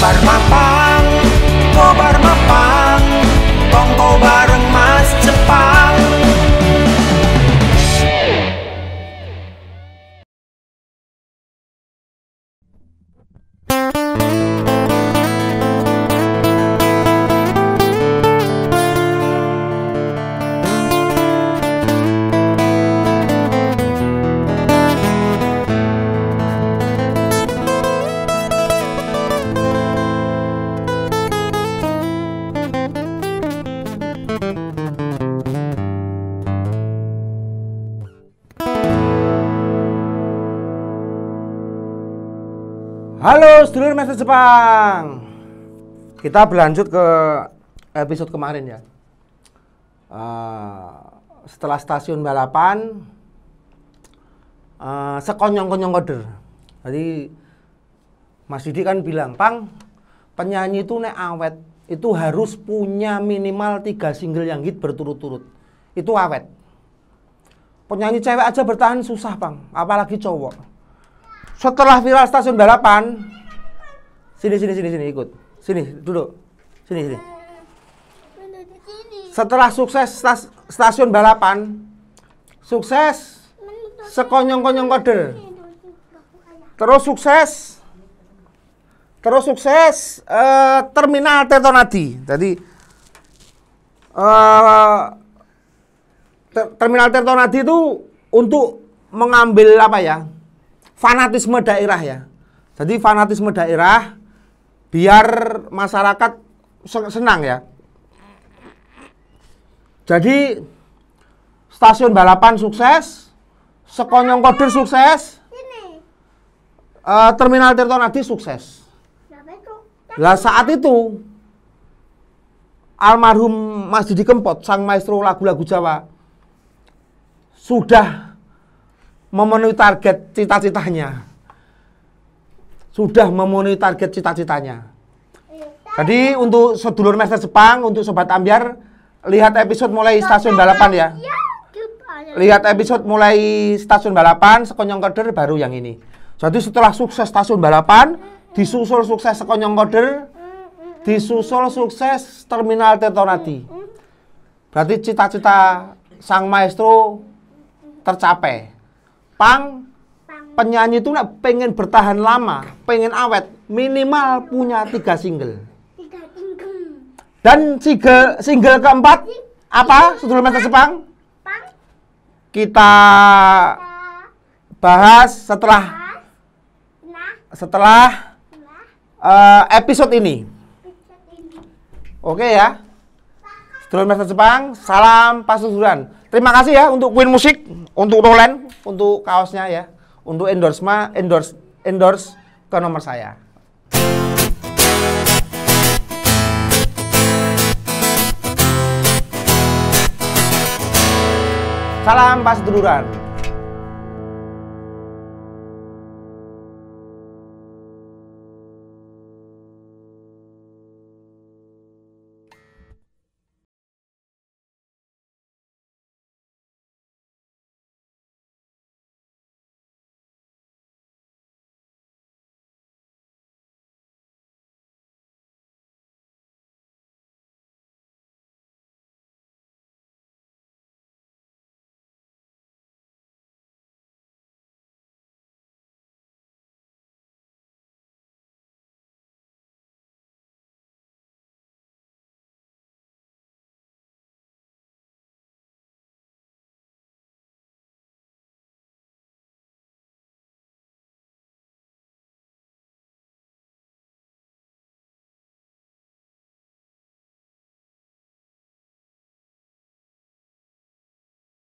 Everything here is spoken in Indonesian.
Kobar Mapang, Kobar Mapang, kongko bareng Mas Jepang. Halo sedulur Master Jepang. Kita berlanjut ke episode kemarin ya. Setelah stasiun balapan, sekonyong-konyong koder. Jadi Mas Didi kan bilang, Pang, penyanyi itu nek awet itu harus punya minimal 3 single yang hit berturut-turut. Itu awet. Penyanyi cewek aja bertahan susah, Pang, apalagi cowok. Setelah viral stasiun balapan, sini ikut, sini duduk, sini. Setelah sukses stasiun balapan, sukses sekonyong-konyong koder, terus sukses terminal Tirtonadi. Jadi terminal Tirtonadi itu untuk mengambil apa ya? Fanatisme daerah ya. Jadi fanatisme daerah biar masyarakat senang ya. Jadi stasiun balapan sukses, sekonyong koder sukses, terminal Tirtonadi sukses. Lah saat itu almarhum Mas Didi Kempot, sang maestro lagu-lagu Jawa, sudah memenuhi target cita-citanya. Jadi untuk sedulur Master Jepang, untuk Sobat Ambyar, lihat episode mulai stasiun balapan ya. Lihat episode mulai stasiun balapan, sekonyong koder baru yang ini. Jadi setelah sukses stasiun balapan, disusul sukses sekonyong koder, disusul sukses terminal Tirtonadi. Berarti cita-cita sang maestro tercapai. Pang, penyanyi itu pengen bertahan lama, pengen awet, minimal punya 3 single. Dan single keempat apa, sedulur Master Jepang? Kita bahas setelah episode ini. Oke ya. Sedulur Master Jepang, salam pasuduran. Terima kasih ya untuk Queen Musik, untuk Roland, untuk kaosnya ya, untuk endorse ke nomor saya. Salam pasuduran.